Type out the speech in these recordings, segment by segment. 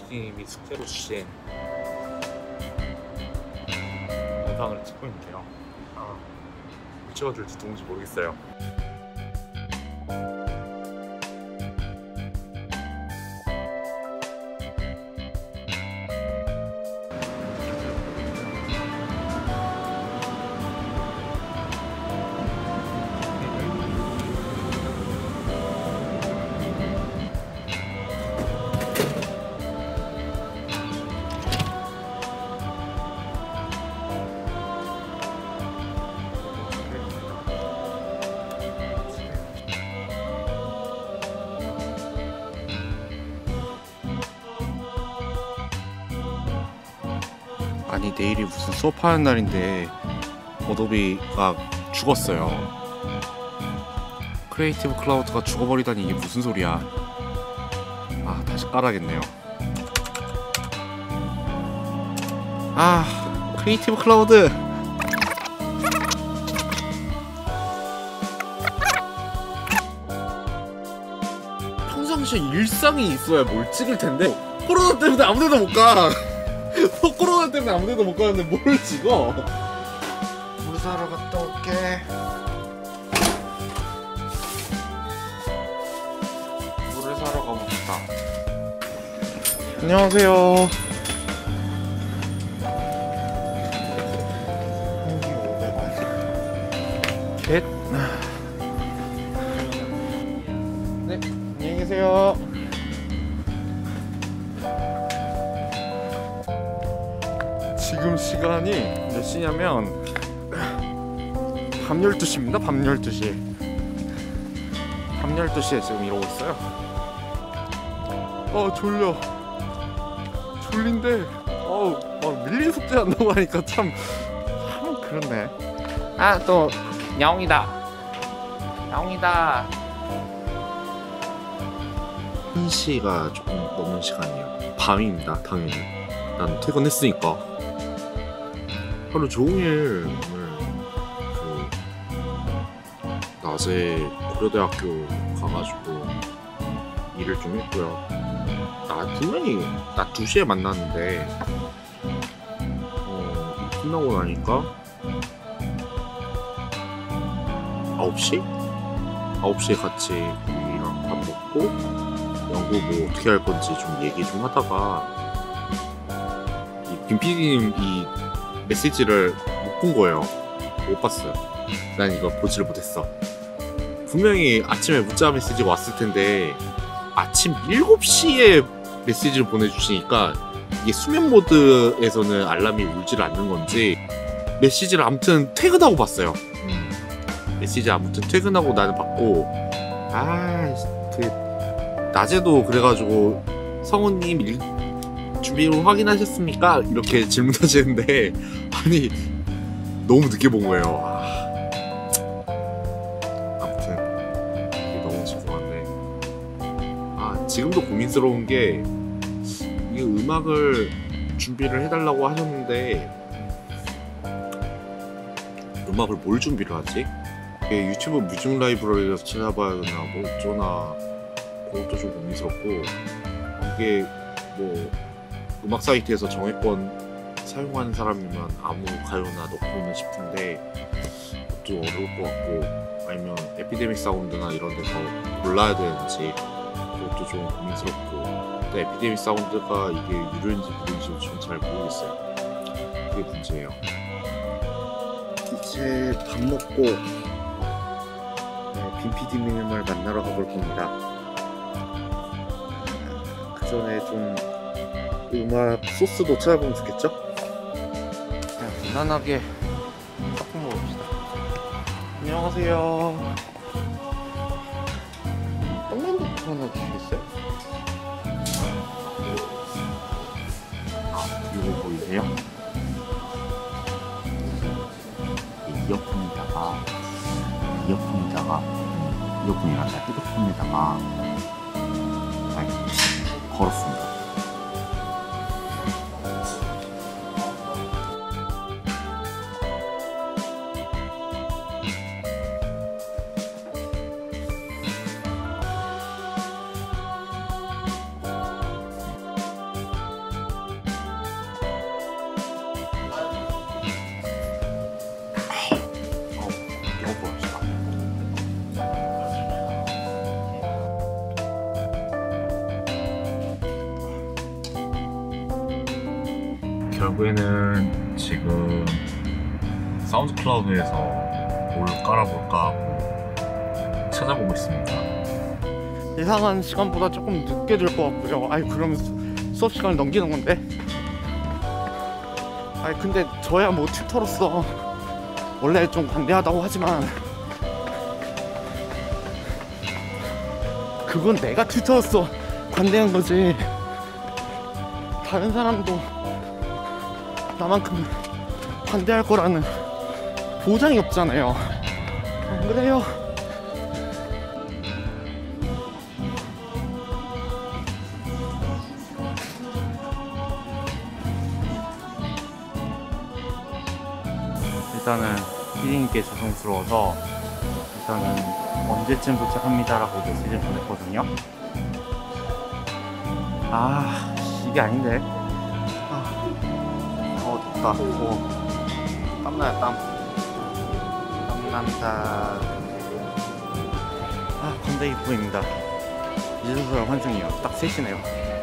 PD님이 숙제로 주신 영상을 찍고 있는데요. 못 찍어줄지 누군지 모르겠어요. 아니 내일이 무슨 수업하는 날인데 어도비가 죽었어요. 크리에이티브 클라우드가 죽어버리다니 이게 무슨 소리야. 아 다시 깔아야겠네요. 아 크리에이티브 클라우드 평상시에 일상이 있어야 뭘 찍을 텐데 코로나 때문에 아무데도 못 가. 코로나 때문에 아무데도 못 가는데 뭘 찍어? 물 사러 갔다 올게. 물을 사러 가봅시다. 안녕하세요. 한개 500원. 넷. 네, 안녕히 계세요. 지금 시간이 몇 시냐면 밤 12시입니다. 밤 12시. 밤 12시에 지금 이러고 있어요. 졸려. 졸린데 막 밀린 숙제 한다고 하니까 참 그렇네. 또 야옹이다. 1시가 조금 넘는 시간이에요. 밤입니다. 당연히 난 퇴근했으니까. 하루 종일 오늘 낮에 고려대학교 가가지고 일을 좀 했고요. 분명히 낮 2시에 만났는데 끝나고 나니까 9시? 9시에 같이 우리랑 밥 먹고 연구 뭐 어떻게 할 건지 좀 얘기 좀 하다가 김 PD님 이 메시지를 못 본 거예요. 못 봤어요. 난 이거 보지를 못했어. 분명히 아침에 문자 메시지가 왔을 텐데 아침 7시에 메시지를 보내주시니까 이게 수면 모드에서는 알람이 울지를 않는 건지 메시지를 아무튼 퇴근하고 봤어요. 메시지 아무튼 퇴근하고 나는 봤고 낮에도 그래가지고 성우님 준비로 확인하셨습니까? 이렇게 질문하시는데 아니 너무 늦게 본 거예요. 아무튼 이게 너무 죄송한데 지금도 고민스러운 게 이 음악을 준비를 해달라고 하셨는데 음악을 뭘 준비를 하지? 유튜브 뮤직 라이브러리에서 찾아봐야 되나 뭐 어쩌나 그것도 좀 고민스럽고 이게 뭐 음악 사이트에서 정액권 사용하는 사람이면 아무 가요나 넣고는 싶은데 그것도 어려울 것 같고 아니면 에피데믹 사운드나 이런 데서 골라야 되는지 그것도 좀 고민스럽고 근데 에피데믹 사운드가 이게 유료인지 무료인지 좀 잘 모르겠어요. 그게 문제예요. 이제 밥 먹고 빈 PD님을 만나러 가볼 겁니다. 그 전에 좀 음악 소스도 찾아보면 좋겠죠? 그냥 무난하게 팝콘 먹읍시다. 안녕하세요. 떡만두 하나 주시겠어요? 이거 보이세요? 이어폰이란다 휴대폰에다가 걸었습니다. 결국에는 지금 사운드 클라우드에서 뭘 깔아볼까 하고 찾아보고 있습니다. 예상한 시간보다 조금 늦게 될 것 같고요. 아이 그러면 수업 시간을 넘기는 건데. 아이 근데 저야 뭐 튜터로서 원래 좀 관대하다고 하지만 그건 내가 튜터로서 관대한 거지. 다른 사람도 나만큼 관대할 거라는 보장이 없잖아요. 안 그래요? 일단은 피디님께 죄송스러워서 일단은 언제쯤 도착합니다라고 메시지를 보냈거든요. 아 이게 아닌데. 덥다. 땀나요 땀난다. 건대기 보입니다. 이제서야 환승이에요. 딱 3시네요.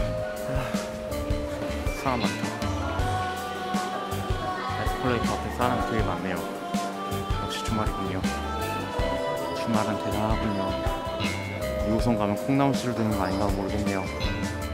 사람 많다. 에스컬레이터 앞에 사람이 되게 많네요. 역시 주말이군요. 주말은 대단하군요. 2호선 가면 콩나물씨를 드는 거 아닌가 모르겠네요.